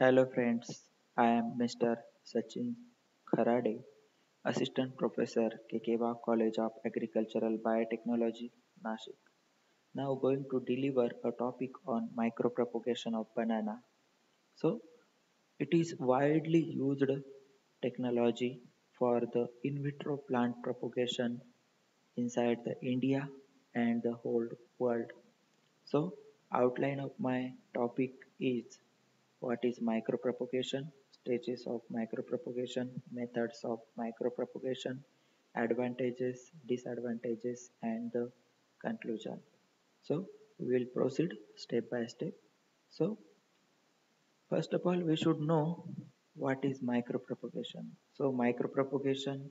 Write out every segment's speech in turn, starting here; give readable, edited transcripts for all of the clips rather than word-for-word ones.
Hello friends, I am Mr. Sachin Kharade, Assistant Professor, Kekewa College of Agricultural Biotechnology, Nashik. Now going to deliver a topic on micropropagation of banana. So it is widely used technology for the in vitro plant propagation inside the India and the whole world. So, outline of my topic is what is micropropagation, stages of micropropagation, methods of micropropagation, advantages, disadvantages, and the conclusion. So, we will proceed step by step. So, first of all, we should know what is micropropagation. So, micropropagation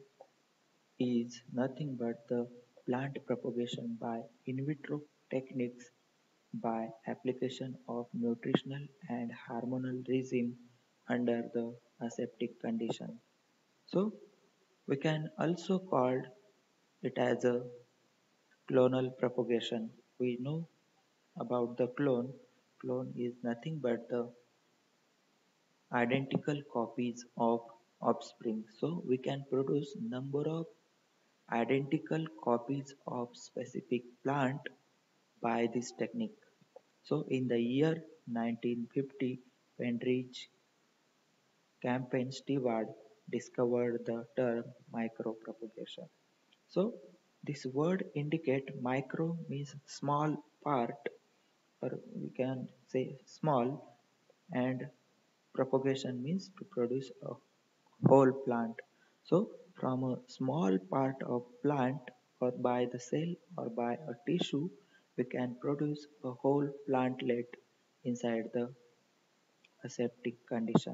is nothing but the plant propagation by in vitro techniques by application of nutritional and hormonal regime under the aseptic condition. So we can also call it as a clonal propagation. We know about the clone. Clone is nothing but the identical copies of offspring. So we can produce number of identical copies of specific plant by this technique. So in the year 1950, when Rich Campaign Stewart discovered the term micropropagation. So this word indicate micro means small part, or we can say small, and propagation means to produce a whole plant. So from a small part of plant or by the cell or by a tissue, we can produce a whole plantlet inside the aseptic condition.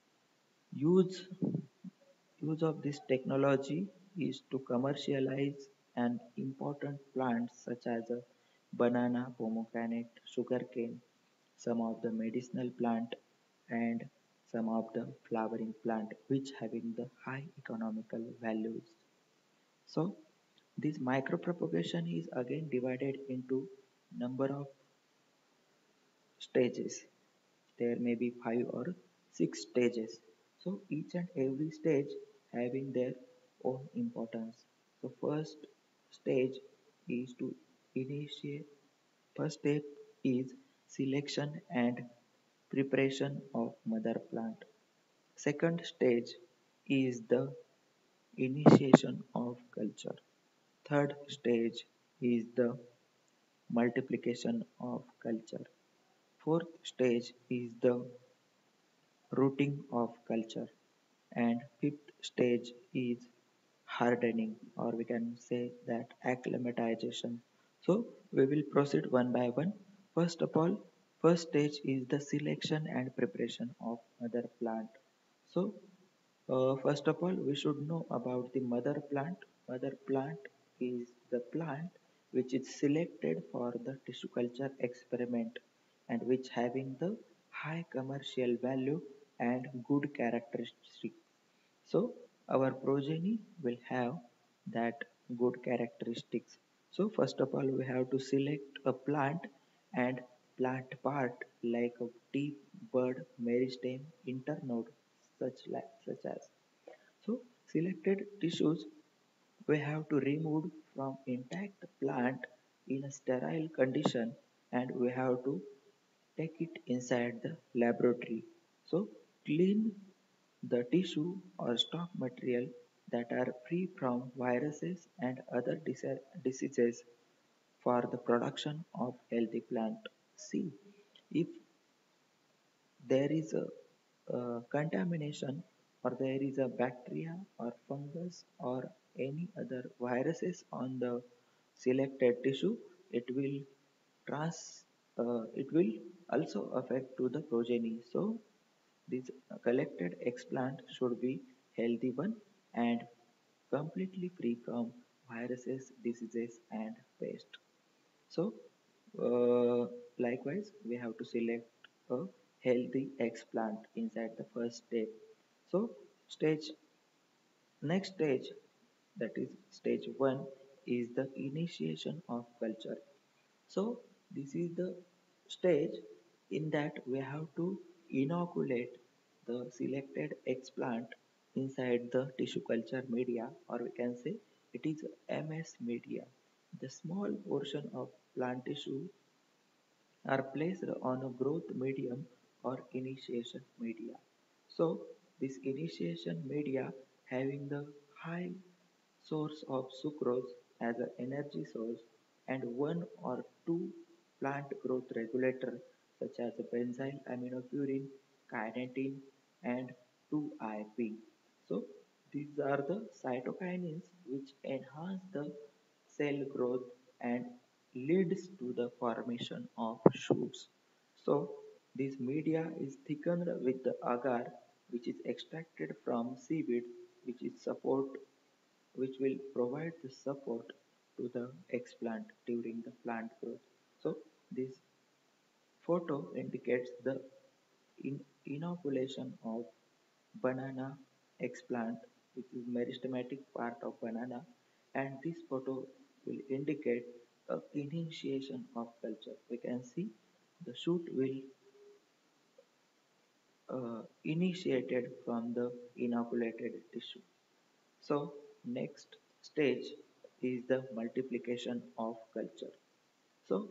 Use use of this technology is to commercialize and important plants such as banana, pomegranate, sugarcane, some of the medicinal plant and some of the flowering plant which having the high economical values. So this micropropagation is again divided into number of stages. There may be 5 or 6 stages. So each and every stage having their own importance. So first stage is to initiate. First step is selection and preparation of mother plant. Second stage is the initiation of culture. Third stage is the multiplication of culture. Fourth stage is the rooting of culture. And fifth stage is hardening, or we can say that acclimatization. So we will proceed one by one. First of all, first stage is the selection and preparation of mother plant. So first of all, we should know about the mother plant. Mother plant is the plant which is selected for the tissue culture experiment and which having the high commercial value and good characteristics. So our progeny will have that good characteristics. So first of all, we have to select a plant and plant part like a tip, bud, meristem, internode, such as. So selected tissues we have to remove from intact plant in a sterile condition and we have to take it inside the laboratory. So clean the tissue or stock material that are free from viruses and other diseases for the production of healthy plant. See, if there is a contamination or there is a bacteria or fungus or any other viruses on the selected tissue, it will it will also affect to the progeny. So this collected explant should be healthy one and completely free from viruses, diseases and pest. So likewise, we have to select a healthy explant inside the first step. So stage next stage, that is stage 1, is the initiation of culture. So this is the stage in that we have to inoculate. the selected explant inside the tissue culture media, or we can say it is MS media. The small portion of plant tissue are placed on a growth medium or initiation media. So, this initiation media having the high source of sucrose as an energy source and one or two plant growth regulators such as benzyl aminopurine, kinetin, and 2-IP. So, these are the cytokinins which enhance the cell growth and leads to the formation of shoots. So this media is thickened with the agar which is extracted from seaweed which will provide the support to the explant during the plant growth. So this photo indicates the inoculation of banana explant which is meristematic part of banana, and this photo will indicate a initiation of culture. We can see the shoot will initiated from the inoculated tissue. So next stage is the multiplication of culture. So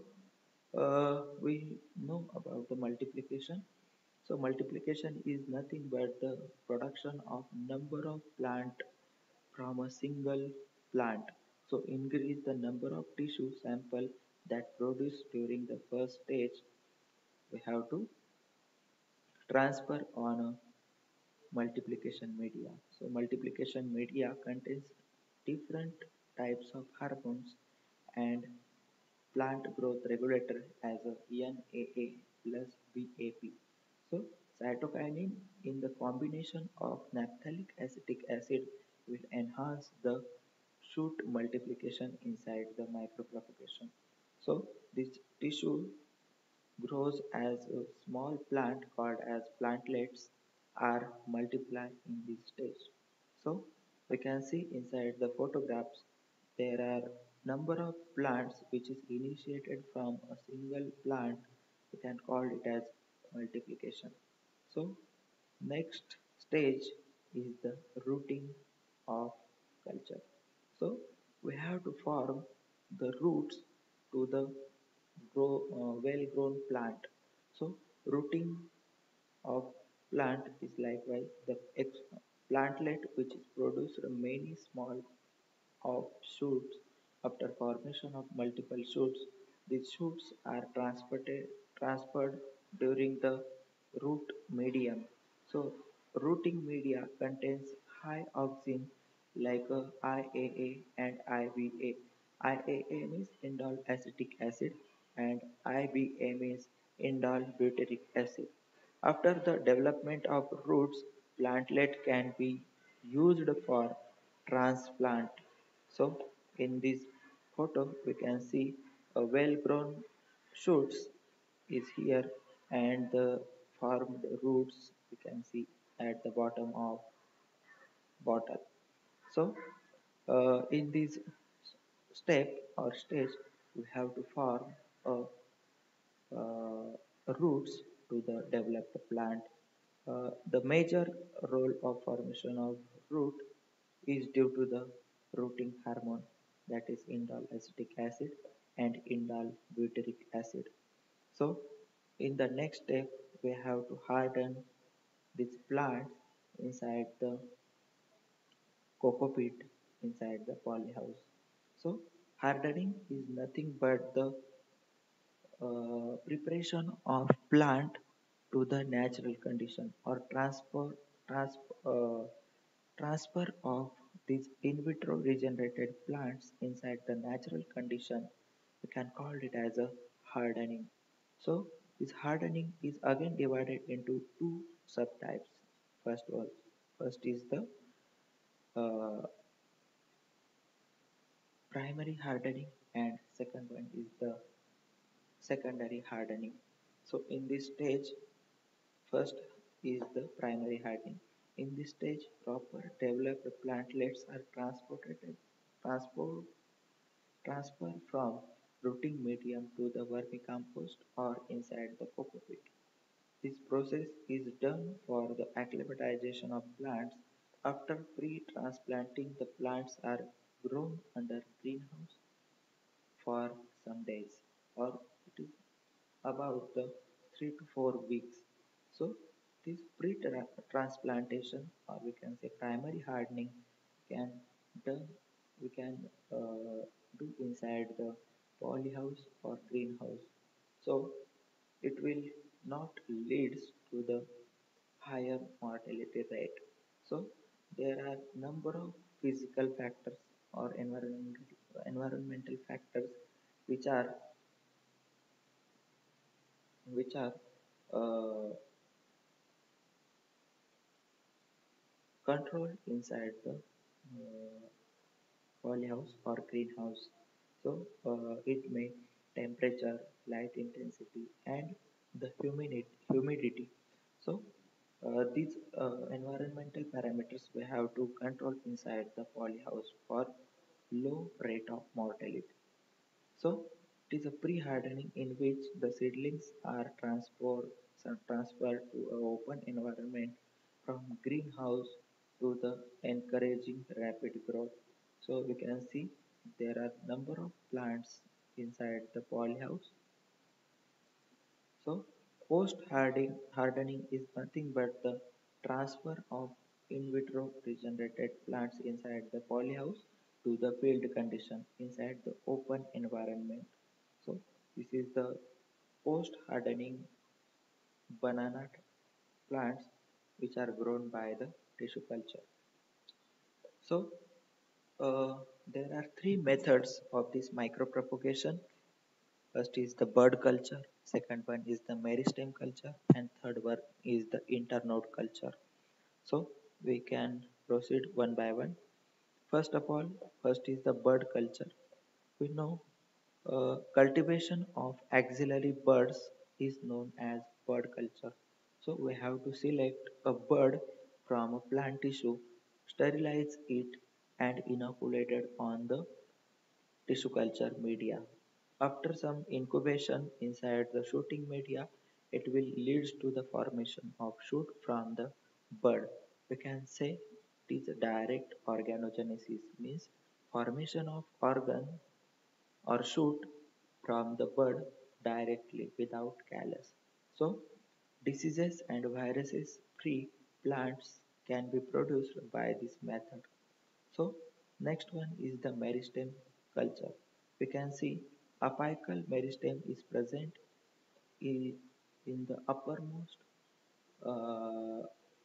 we know about the multiplication. So multiplication is nothing but the production of number of plant from a single plant. So increase the number of tissue sample that produce during the first stage. We have to transfer on a multiplication media. So multiplication media contains different types of hormones and plant growth regulator as a NAA plus BAP. So cytokinin in the combination of naphthalic acetic acid will enhance the shoot multiplication inside the micropropagation. So this tissue grows as a small plant called as plantlets are multiply in this stage. So we can see inside the photographs there are number of plants which is initiated from a single plant. We can call it as multiplication. So next stage is the rooting of culture. So we have to form the roots to the well-grown plant. So rooting of plant is likewise the plantlet which is produced many small of shoots. After formation of multiple shoots, these shoots are transferred during the root medium. So rooting media contains high oxygen like IAA and IBA. IAA means indole acetic acid and IBA means indole butyric acid. After the development of roots, plantlet can be used for transplant. So in this photo we can see a well-grown shoots is here and the formed roots we can see at the bottom of bottle. So in this step or stage we have to form a roots to the developed plant. The major role of formation of root is due to the rooting hormone that is indole acetic acid and indole butyric acid. So in the next step we have to harden these plants inside the cocopeat inside the polyhouse. So hardening is nothing but the preparation of plant to the natural condition or trans, uh, transfer of these in vitro regenerated plants inside the natural condition. We can call it as a hardening. So this hardening is again divided into two subtypes. First is the uh, primary hardening and second one is the secondary hardening. So in this stage, first is the primary hardening. In this stage, proper developed plantlets are transport, transfer from rooting medium to the vermicompost or inside the cocoa pit. This process is done for the acclimatization of plants. After pre-transplanting, the plants are grown under greenhouse for some days, or it is about the 3 to 4 weeks. So this pre-transplantation, or we can say primary hardening, can done we can do inside the polyhouse or greenhouse. So it will not leads to the higher mortality rate. So there are number of physical factors or environmental factors which are which are controlled inside the polyhouse or greenhouse. So it may temperature, light intensity, and the humidity. So these environmental parameters we have to control inside the polyhouse for low rate of mortality. So it is a pre-hardening in which the seedlings are transferred to an open environment from greenhouse to the encouraging rapid growth. So we can see there are number of plants inside the polyhouse. So post hardening is nothing but the transfer of in vitro regenerated plants inside the polyhouse to the field condition inside the open environment. So this is the post hardening banana plants which are grown by the tissue culture. So there are three methods of this micropropagation. First is the bud culture, second one is the meristem culture, and third one is the internode culture. So we can proceed one by one. First of all, first is the bud culture. We know cultivation of axillary buds is known as bud culture. So we have to select a bud from a plant tissue, sterilize it, and inoculate it on the tissue culture media. After some incubation inside the shooting media, it will lead to the formation of shoot from the bud. We can say it is a direct organogenesis, means formation of organ or shoot from the bud directly without callus. So diseases and viruses free plants can be produced by this method. So next one is the meristem culture. We can see apical meristem is present in the uppermost uh,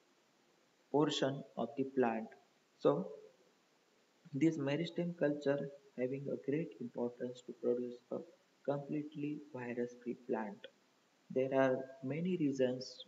portion of the plant. So this meristem culture having a great importance to produce a completely virus-free plant. There are many reasons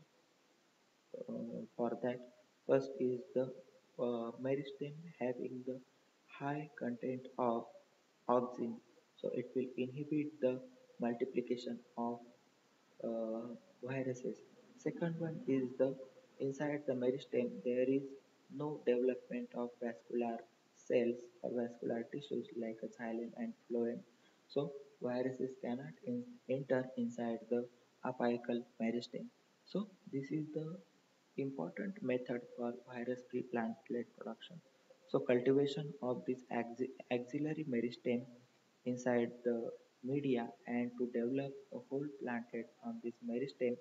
for that. First is the meristem having the high content of auxin, so it will inhibit the multiplication of uh, viruses. Second one is the inside the meristem there is no development of vascular cells or vascular tissues like a xylem and phloem. So viruses cannot enter inside the apical meristem. So this is the important method for virus-free plantlet production. So cultivation of this axillary meristem inside the media and to develop a whole plantlet on this meristem,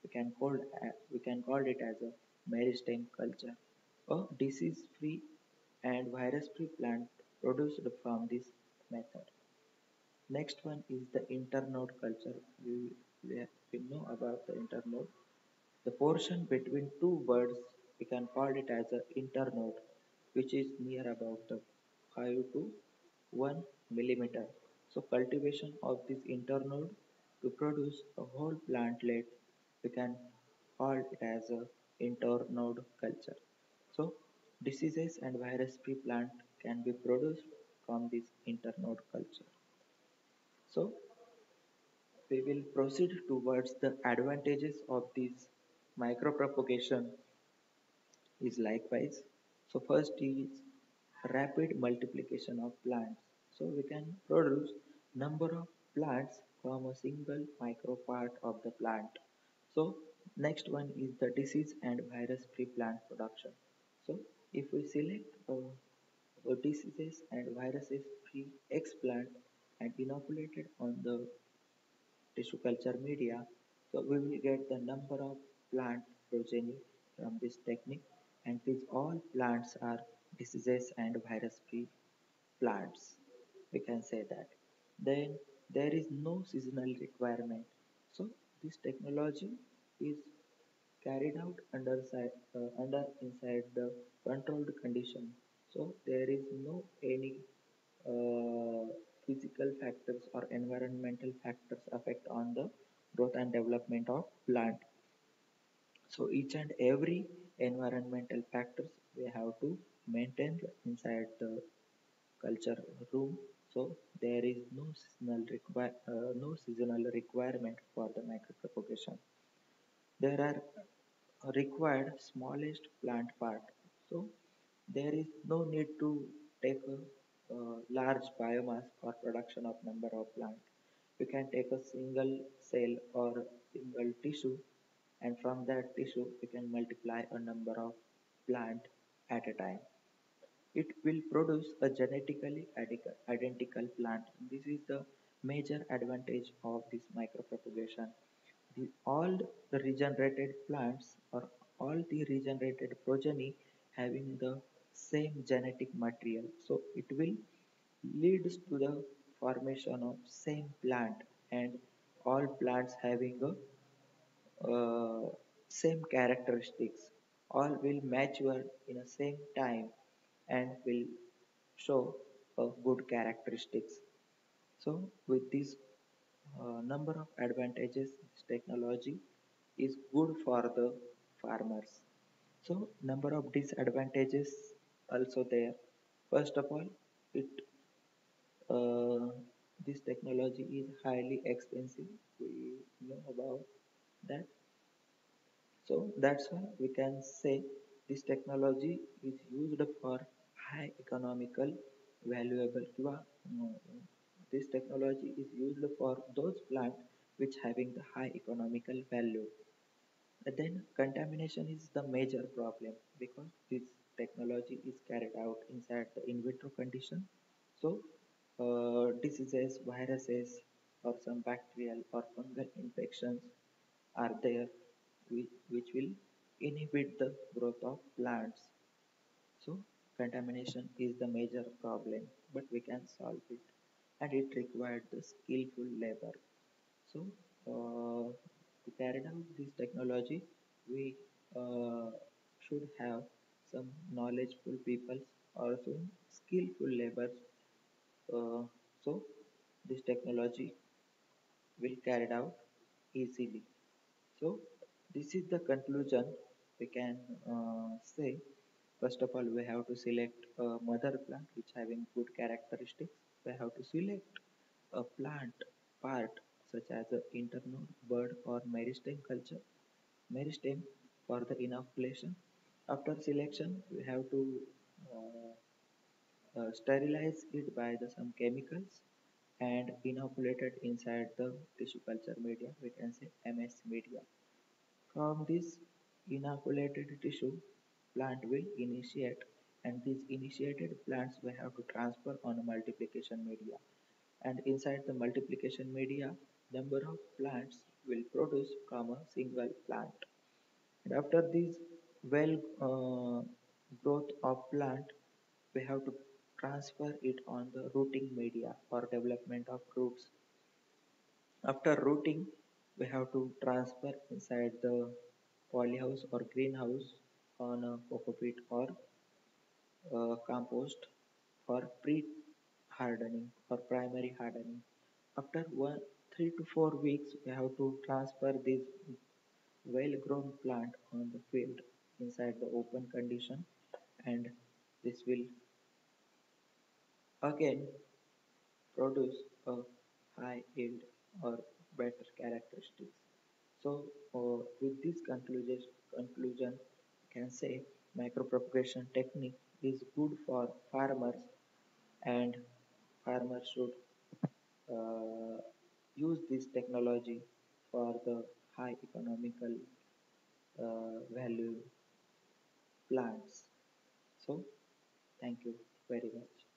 we can call it as a meristem culture. A disease-free and virus-free plant produced from this method. Next one is the internode culture. We know about the internode. The portion between two buds, we can call it as an internode, which is near about the 5 to 1 millimeter. So cultivation of this internode to produce a whole plantlet, we can call it as a internode culture. So diseases and virus-free plant can be produced from this internode culture. So we will proceed towards the advantages of this micropropagation is likewise. So first is rapid multiplication of plants. So we can produce number of plants from a single micro part of the plant. So Next one is the disease and virus free plant production. So if we select diseases and viruses free X plant and inoculate it on the tissue culture media, so we will get the number of plant progeny from this technique, and these all plants are diseases and virus free plants. We can say that. Then there is no seasonal requirement. So this technology is carried out under inside the controlled condition. So there is no any uh, physical factors or environmental factors affect on the growth and development of plant. So each and every environmental factors we have to maintain inside the culture room. So there is no seasonal requirement for the micropropagation. There are required smallest plant part. So there is no need to take a large biomass for production of number of plant. You can take a single cell or single tissue, and from that tissue you can multiply a number of plant at a time. It will produce a genetically identical plant. This is the major advantage of this micropropagation. All the regenerated plants or all the regenerated progeny having the same genetic material. So it will leads to the formation of same plant, and all plants having a same characteristics, all will mature in the same time and will show a good characteristics. So with this number of advantages, this technology is good for the farmers. So number of disadvantages also there. First of all, it uh, this technology is highly expensive. We know about that. So that's why we can say this technology is used for high economical valuable this technology is used for those plants which having the high economical value. But then contamination is the major problem because this technology is carried out inside the in vitro condition. So diseases, viruses, or some bacterial or fungal infections are there which will inhibit the growth of plants. So contamination is the major problem, but we can solve it, and it required the skillful labor. So to carry out this technology, we should have some knowledgeable people or some skillful labor. So this technology will carried out easily. So this is the conclusion we can say. First of all, we have to select a mother plant which having good characteristics. We have to select a plant part such as a internode, bud or meristem culture, meristem for the inoculation. After selection, we have to uh, sterilize it by some chemicals and inoculated inside the tissue culture media, we can say MS media. From this inoculated tissue, plant will initiate, and these initiated plants will have to transfer on a multiplication media. And inside the multiplication media, number of plants will produce from a single plant. And after this well growth of plant, we have to transfer it on the rooting media for development of roots. After rooting, we have to transfer inside the polyhouse or greenhouse on a coco peat or compost for pre-hardening or primary hardening. After 3 to 4 weeks, we have to transfer this well-grown plant on the field inside the open condition, and this will again produce a high yield or better characteristics. So, with this conclusion, can say micropropagation technique is good for farmers, and farmers should uh, use this technology for the high economical valued plants. So thank you very much.